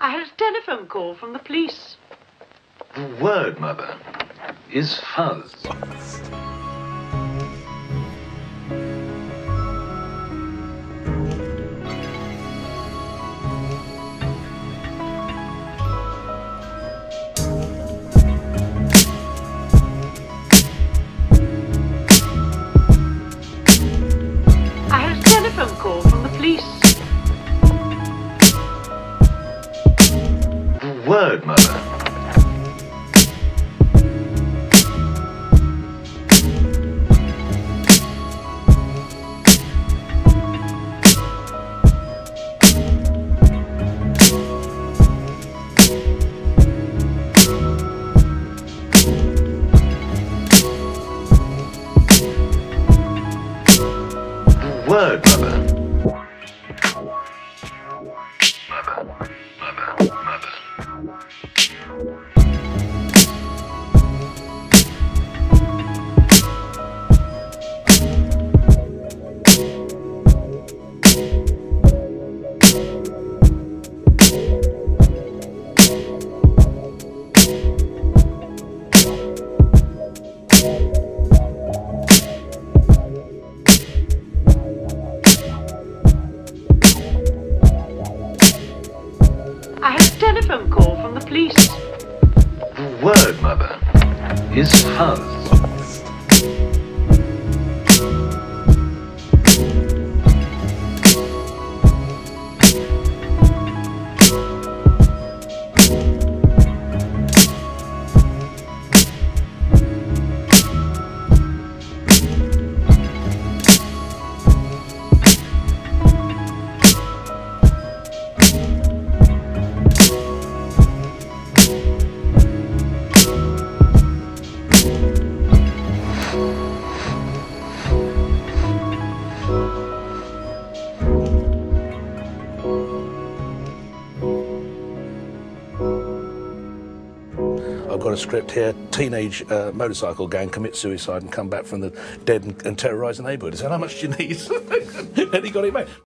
I had a telephone call from the police. The word, Mother, is fuzz. I had a telephone call from the police. The word, Mother. Word, Mother. Mother. I had a telephone call from the police. The word, Mother, is fuzz. I've got a script here, teenage motorcycle gang commit suicide and come back from the dead and terrorise the neighbourhood. He said, how much do you need? And he got it made.